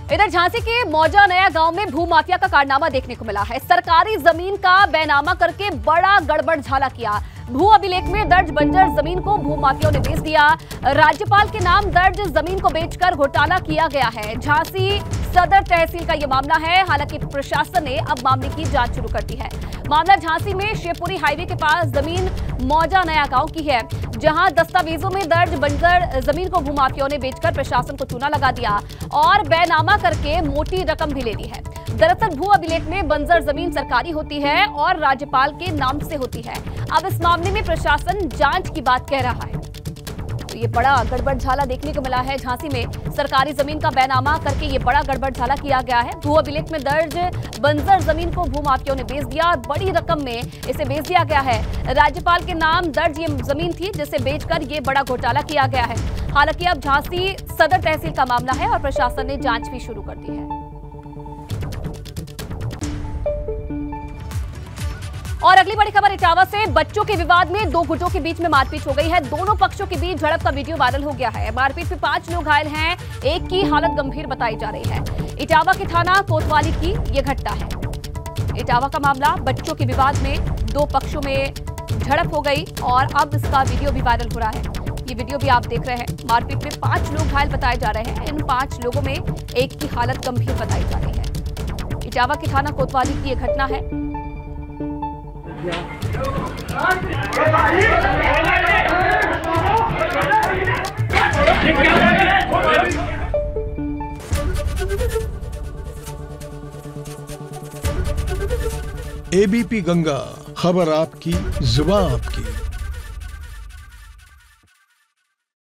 इधर झांसी के मौजा नया गांव में भूमाफिया का कारनामा देखने को मिला है। सरकारी जमीन का बेनामा करके बड़ा गड़बड़ झाला किया। भू अभिलेख में दर्ज बंजर जमीन को भूमाफियाओं ने बेच दिया। राज्यपाल के नाम दर्ज जमीन को बेचकर घोटाला किया गया है। झांसी सदर तहसील का यह मामला है। हालांकि प्रशासन ने अब मामले की जांच शुरू कर दी है। मामला झांसी में शिवपुरी हाईवे के पास जमीन मौजा नया गांव की है, जहां दस्तावेजों में दर्ज बंजर जमीन को भूमाफियाओं ने बेचकर प्रशासन को चूना लगा दिया और बेनामा करके मोटी रकम भी ले ली है। दरअसल भू अभिलेख में बंजर जमीन सरकारी होती है और राज्यपाल के नाम से होती है। अब इस मामले में प्रशासन जांच की बात कह रहा है। तो ये बड़ा गड़बड़झाला देखने को मिला है। झांसी में सरकारी जमीन का बेनामा करके ये बड़ा गड़बड़झाला किया गया है। भू अभिलेख में दर्ज बंजर जमीन को भूमाफियाओं ने बेच दिया और बड़ी रकम में इसे बेच दिया गया है। राज्यपाल के नाम दर्ज ये जमीन थी, जिसे बेचकर ये बड़ा घोटाला किया गया है। हालांकि अब झांसी सदर तहसील का मामला है और प्रशासन ने जांच भी शुरू कर दी है। और अगली बड़ी खबर इटावा से। बच्चों के विवाद में दो गुटों के बीच में मारपीट हो गई है। दोनों पक्षों के बीच झड़प का वीडियो वायरल हो गया है। मारपीट में 5 लोग घायल हैं, एक की हालत गंभीर बताई जा रही है। इटावा के थाना कोतवाली की यह घटना है। इटावा का मामला, बच्चों के विवाद में दो पक्षों में झड़प हो गई और अब इसका वीडियो भी वायरल हो रहा है। ये वीडियो भी आप देख रहे हैं। मारपीट में 5 लोग घायल बताए जा रहे हैं। इन 5 लोगों में एक की हालत गंभीर बताई जा रही है। इटावा के थाना कोतवाली की यह घटना है। एबीपी गंगा, खबर आपकी, जुबान आपकी।